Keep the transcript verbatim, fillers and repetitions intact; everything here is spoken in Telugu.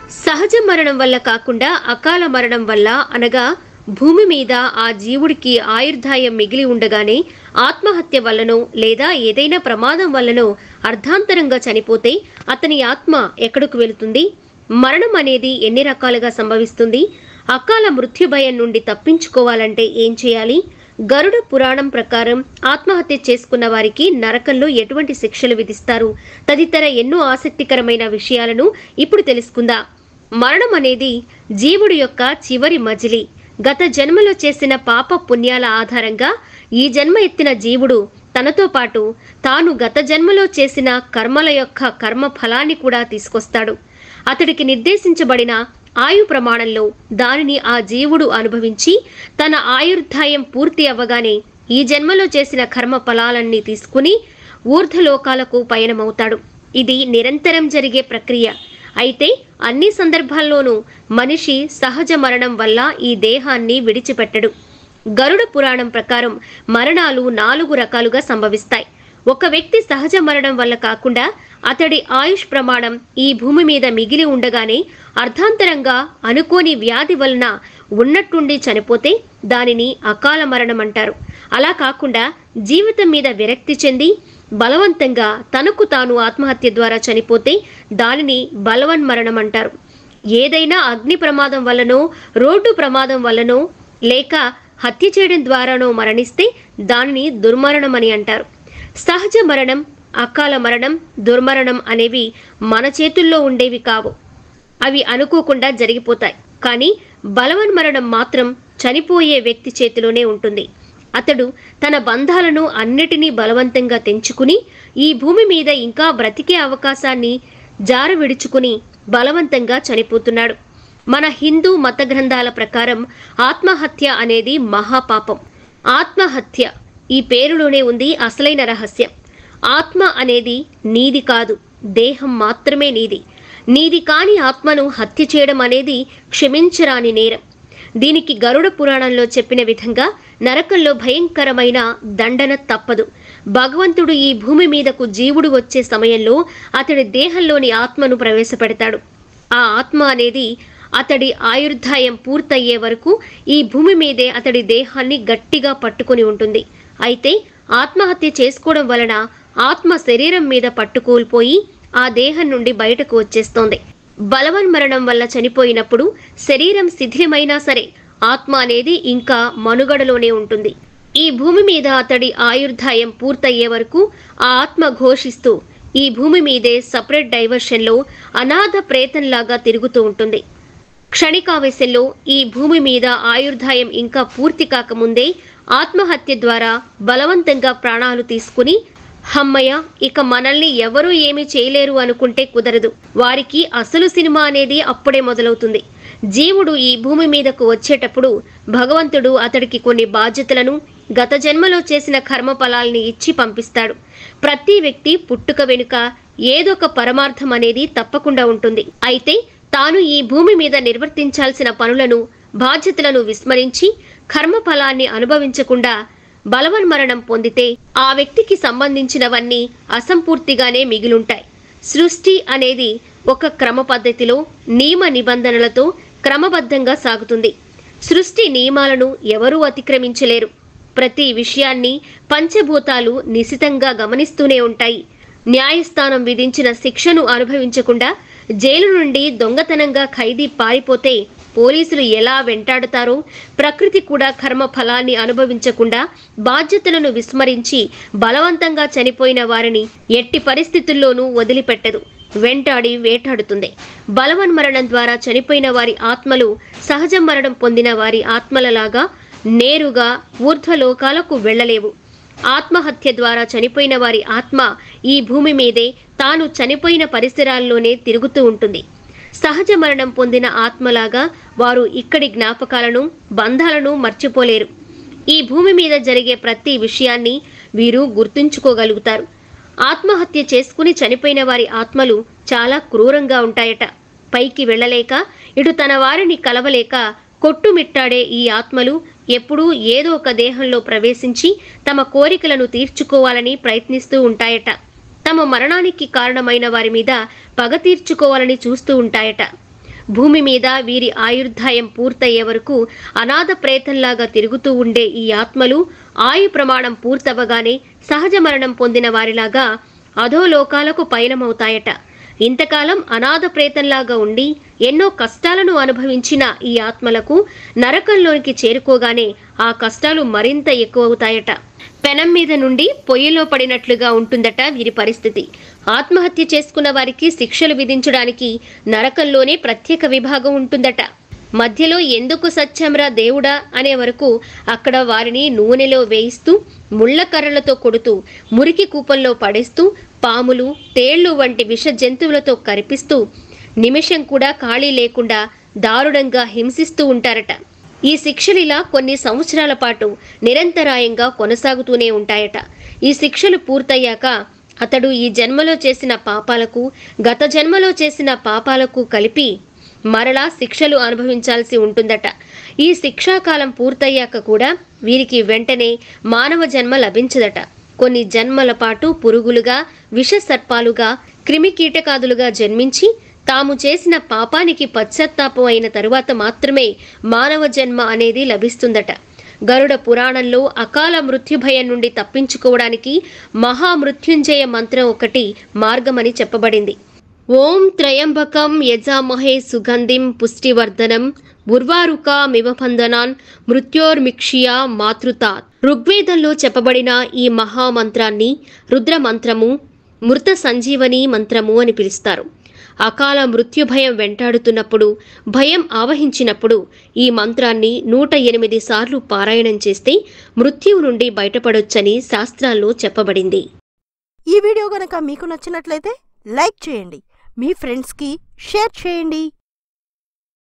సహజ మరణం వల్ల కాకుండా అకాల మరణం వల్ల అనగా భూమి మీద ఆ జీవుడికి ఆయుర్దాయం మిగిలి ఉండగానే ఆత్మహత్య వల్లనో లేదా ఏదైనా ప్రమాదం వల్లనో అర్ధాంతరంగా చనిపోతే అతని ఆత్మ ఎక్కడకు వెళుతుంది? మరణం అనేది ఎన్ని రకాలుగా సంభవిస్తుంది? అకాల మృత్యు భయం నుండి తప్పించుకోవాలంటే ఏం చేయాలి? గరుడ పురాణం ప్రకారం ఆత్మహత్య చేసుకున్న వారికి నరకంలో ఎటువంటి శిక్షలు విధిస్తారు? తదితర ఎన్నో ఆసక్తికరమైన విషయాలను ఇప్పుడు తెలుసుకుందాం. మరణం అనేది జీవుడి యొక్క చివరి మజిలీ. గత జన్మలో చేసిన పాప పుణ్యాల ఆధారంగా ఈ జన్మ ఎత్తిన జీవుడు తనతో పాటు తాను గత జన్మలో చేసిన కర్మల యొక్క కర్మ ఫలాన్ని కూడా తీసుకొస్తాడు. అతడికి నిర్దేశించబడిన ఆయు ప్రమాణంలో దానిని ఆ జీవుడు అనుభవించి తన ఆయుర్దాయం పూర్తి అవ్వగానే ఈ జన్మలో చేసిన కర్మ ఫలాలన్నీ తీసుకుని ఊర్ధ్వలోకాలకు పయనమవుతాడు. ఇది నిరంతరం జరిగే ప్రక్రియ. అయితే అన్ని సందర్భాల్లోనూ మనిషి సహజ మరణం వల్ల ఈ దేహాన్ని విడిచిపెట్టడు. గరుడ పురాణం ప్రకారం మరణాలు నాలుగు రకాలుగా సంభవిస్తాయి. ఒక వ్యక్తి సహజ మరణం వల్ల కాకుండా అతడి ఆయుష్ ప్రమాణం ఈ భూమి మీద మిగిలి ఉండగానే అర్ధాంతరంగా అనుకోని వ్యాధి వలన ఉన్నట్టుండి చనిపోతే దానిని అకాల మరణం అంటారు. అలా కాకుండా జీవితం మీద విరక్తి చెంది బలవంతంగా తనకు తాను ఆత్మహత్య ద్వారా చనిపోతే దానిని బలవన్మరణం అంటారు. ఏదైనా అగ్ని ప్రమాదం వల్లనో రోడ్డు ప్రమాదం వల్లనో లేక హత్య చేయడం ద్వారానో మరణిస్తే దానిని దుర్మరణం అని అంటారు. సహజ మరణం, అకాల మరణం, దుర్మరణం అనేవి మన చేతుల్లో ఉండేవి కావు. అవి అనుకోకుండా జరిగిపోతాయి. కానీ బలవన్మరణం మాత్రం చనిపోయే వ్యక్తి చేతిలోనే ఉంటుంది. అతడు తన బంధాలను అన్నిటినీ బలవంతంగా తెంచుకుని ఈ భూమి మీద ఇంకా బ్రతికే అవకాశాన్ని జార విడుచుకుని బలవంతంగా చనిపోతున్నాడు. మన హిందూ మత గ్రంథాల ప్రకారం ఆత్మహత్య అనేది మహాపాపం. ఆత్మహత్య ఈ పేరులోనే ఉంది అసలైన రహస్యం. ఆత్మ అనేది నీది కాదు, దేహం మాత్రమే నీది. నీది కాని ఆత్మను హత్య చేయడం అనేది క్షమించరాని నేరం. దీనికి గరుడ పురాణంలో చెప్పిన విధంగా నరకంలో భయంకరమైన దండన తప్పదు. భగవంతుడు ఈ భూమి మీదకు జీవుడు వచ్చే సమయంలో అతడి దేహంలోని ఆత్మను ప్రవేశపెడతాడు. ఆ ఆత్మ అనేది అతడి ఆయుర్దాయం పూర్తయ్యే వరకు ఈ భూమి మీదే అతడి దేహాన్ని గట్టిగా పట్టుకుని ఉంటుంది. అయితే ఆత్మహత్య చేసుకోవడం వలన ఆత్మ శరీరం మీద పట్టుకోల్పోయి ఆ దేహం నుండి బయటకు వచ్చేస్తోంది. బలవన్మరణం వల్ల చనిపోయినప్పుడు శరీరం శిథిలమైనా సరే ఆత్మ అనేది ఇంకా మనుగడలోనే ఉంటుంది. ఈ భూమి మీద అతడి ఆయుర్దాయం పూర్తయ్యే వరకు ఆ ఆత్మ ఘోషిస్తూ ఈ భూమి మీదే సపరేట్ డైవర్షన్లో అనాథ ప్రేతంలాగా తిరుగుతూ ఉంటుంది. క్షణికావేశంలో ఈ భూమి మీద ఆయుర్దాయం ఇంకా పూర్తి కాకముందే ఆత్మహత్య ద్వారా బలవంతంగా ప్రాణాలు తీసుకుని హమ్మయ్య ఇక మనల్ని ఎవరూ ఏమీ చేయలేరు అనుకుంటే కుదరదు. వారికి అసలు సినిమా అనేది అప్పుడే మొదలవుతుంది. జీవుడు ఈ భూమి మీదకు వచ్చేటప్పుడు భగవంతుడు అతడికి కొన్ని బాధ్యతలను గత జన్మలో చేసిన కర్మ ఫలాల్ని ఇచ్చి పంపిస్తాడు. ప్రతి వ్యక్తి పుట్టుక వెనుక ఏదొక పరమార్థం అనేది తప్పకుండా ఉంటుంది. అయితే తాను ఈ భూమి మీద నిర్వర్తించాల్సిన పనులను బాధ్యతలను విస్మరించి కర్మ ఫలాన్ని అనుభవించకుండా బలవన్మరణం పొందితే ఆ వ్యక్తికి సంబంధించినవన్నీ అసంపూర్తిగానే మిగిలుంటాయి. సృష్టి అనేది ఒక క్రమ పద్ధతిలో నియమ నిబంధనలతో క్రమబద్ధంగా సాగుతుంది. సృష్టి నియమాలను ఎవరూ అతిక్రమించలేరు. ప్రతి విషయాన్ని పంచభూతాలు నిశితంగా గమనిస్తూనే ఉంటాయి. న్యాయస్థానం విధించిన శిక్షను అనుభవించకుండా జైలు నుండి దొంగతనంగా ఖైదీ పారిపోతే పోలీసులు ఎలా వెంటాడుతారో ప్రకృతి కూడా కర్మ ఫలాన్ని అనుభవించకుండా బాధ్యతలను విస్మరించి బలవంతంగా చనిపోయిన వారిని ఎట్టి పరిస్థితుల్లోనూ వదిలిపెట్టదు, వెంటాడి వేటాడుతుంది. బలవన్మరణం ద్వారా చనిపోయిన వారి ఆత్మలు సహజ మరణం పొందిన వారి ఆత్మలలాగా నేరుగా ఊర్ధ్వలోకాలకు వెళ్లలేవు. ఆత్మహత్య ద్వారా చనిపోయిన వారి ఆత్మ ఈ భూమి మీదే తాను చనిపోయిన పరిసరాల్లోనే తిరుగుతూ ఉంటుంది. సహజ మరణం పొందిన ఆత్మలాగా వారు ఇక్కడి జ్ఞాపకాలను బంధాలను మర్చిపోలేరు. ఈ భూమి మీద జరిగే ప్రతి విషయాన్ని వీరు గుర్తుంచుకోగలుగుతారు. ఆత్మహత్య చేసుకుని చనిపోయిన వారి ఆత్మలు చాలా క్రూరంగా ఉంటాయట. పైకి వెళ్ళలేక ఇటు తన వారిని కలవలేక కొట్టుమిట్టాడే ఈ ఆత్మలు ఎప్పుడూ ఏదో ఒక దేహంలో ప్రవేశించి తమ కోరికలను తీర్చుకోవాలని ప్రయత్నిస్తూ ఉంటాయట. తమ మరణానికి కారణమైన వారి మీద పగ తీర్చుకోవాలని చూస్తూ ఉంటాయట. భూమి మీద వీరి ఆయుర్దాయం పూర్తయ్యే వరకు అనాథ ప్రేతంలాగా తిరుగుతూ ఉండే ఈ ఆత్మలు ఆయు ప్రమాణం పూర్తవగానే సహజ మరణం పొందిన వారిలాగా అధోలోకాలకు పయనమవుతాయట. ఇంతకాలం అనాథ ప్రేతంలాగా ఉండి ఎన్నో కష్టాలను అనుభవించిన ఈ ఆత్మలకు నరకంలోనికి చేరుకోగానే ఆ కష్టాలు మరింత ఎక్కువవుతాయట. పెనం మీద నుండి పొయ్యిలో పడినట్లుగా ఉంటుందట వీరి పరిస్థితి. ఆత్మహత్య చేసుకున్న వారికి శిక్షలు విధించడానికి నరకంలోనే ప్రత్యేక విభాగం ఉంటుందట. మధ్యలో ఎందుకు సత్యంరా దేవుడా అనే వరకు అక్కడ వారిని నూనెలో వేయిస్తూ ముళ్ల కర్రలతో కొడుతూ మురికి కూపంలో పడేస్తూ పాములు తేళ్లు వంటి విష జంతువులతో కరిపిస్తూ నిమిషం కూడా ఖాళీ లేకుండా దారుణంగా హింసిస్తూ ఉంటారట. ఈ శిక్షలిలా కొన్ని సంవత్సరాల పాటు నిరంతరాయంగా కొనసాగుతూనే ఉంటాయట. ఈ శిక్షలు పూర్తయ్యాక అతడు ఈ జన్మలో చేసిన పాపాలకు గత జన్మలో చేసిన పాపాలకు కలిపి మరలా శిక్షలు అనుభవించాల్సి ఉంటుందట. ఈ శిక్షాకాలం పూర్తయ్యాక కూడా వీరికి వెంటనే మానవ జన్మ లభించదట. కొన్ని జన్మల పాటు పురుగులుగా విష సర్పాలుగా క్రిమి కీటకాదులుగా జన్మించి తాము చేసిన పాపానికి పశ్చాత్తాపం అయిన తరువాత మాత్రమే మానవ జన్మ అనేది లభిస్తుందట. గరుడ పురాణంలో అకాల మృత్యుభయం నుండి తప్పించుకోవడానికి మహామృత్యుంజయ మంత్రం ఒకటి మార్గమని చెప్పబడింది. ఓం త్రయంబకం యజామహే సుగంధిం పుష్టివర్ధనం ఉర్వారుకామివబంధనాన్ మృత్యోర్మిక్షియా మాతృతాత్. ఋగ్వేదంలో చెప్పబడిన ఈ మహామంత్రాన్ని రుద్రమంత్రము, మృత సంజీవని మంత్రము అని పిలుస్తారు. అకాల మృత్యుభయం వెంటాడుతున్నప్పుడు, భయం ఆవహించినప్పుడు ఈ మంత్రాన్ని నూట ఎనిమిది సార్లు పారాయణం చేస్తే మృత్యువు నుండి బయటపడొచ్చని శాస్త్రాల్లో చెప్పబడింది. ఈ వీడియో గనక మీకు నచ్చినట్లయితే లైక్ చేయండి, మీ ఫ్రెండ్స్కి షేర్ చేయండి.